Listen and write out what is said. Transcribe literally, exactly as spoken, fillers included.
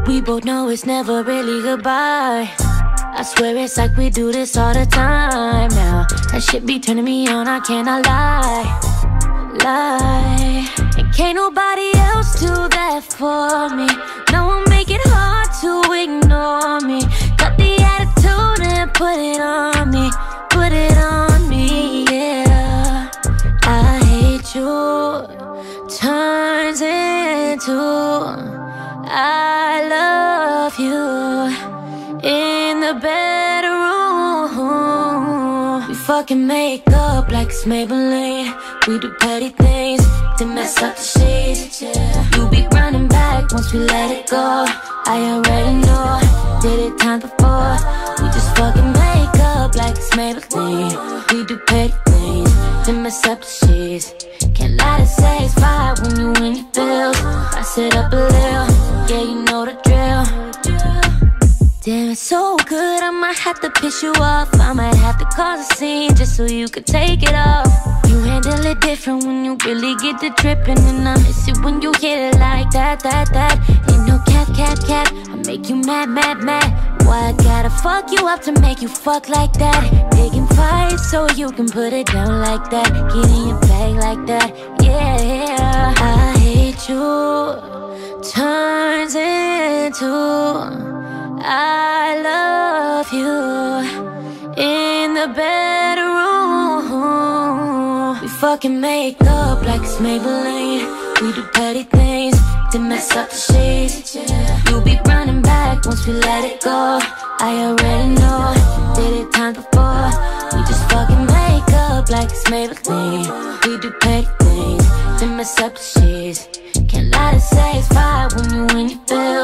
We both know it's never really goodbye. I swear it's like we do this all the time now. That shit be turning me on, I cannot lie, lie. And can't nobody else do that for me. No one make it hard to ignore me. Cut the attitude and put it on me, put it on me, yeah. I hate you turns into I love you in the bedroom. We fucking make up like it's Maybelline. We do petty things to mess up the sheets. You be running back once we let it go. I already know, did it time before. We just fucking make up like it's Maybelline. We do petty things to mess up the sheets. Can't lie to say it's fine when you in your feels. I sit up a little, yeah, you know the drill. Damn, it's so good, I might have to piss you off. I might have to cause a scene just so you could take it off. You handle it different when you really get to tripping, and I miss it when you hit it like that, that, that. Ain't no cap, cap, cap, I make you mad, mad, mad. Why I gotta fuck you up to make you fuck like that? Picking fights so you can put it down like that. Get in your bag like that, yeah. I hate you turns into I love you in the bedroom. We fucking make up like it's Maybelline. We do petty things to mess up the sheets. You be running back once we let it go. I already know, did it time before. We just fucking make up like it's Maybelline. We do petty things to mess up the sheets. Can't lie to say it's fine when you in your feels.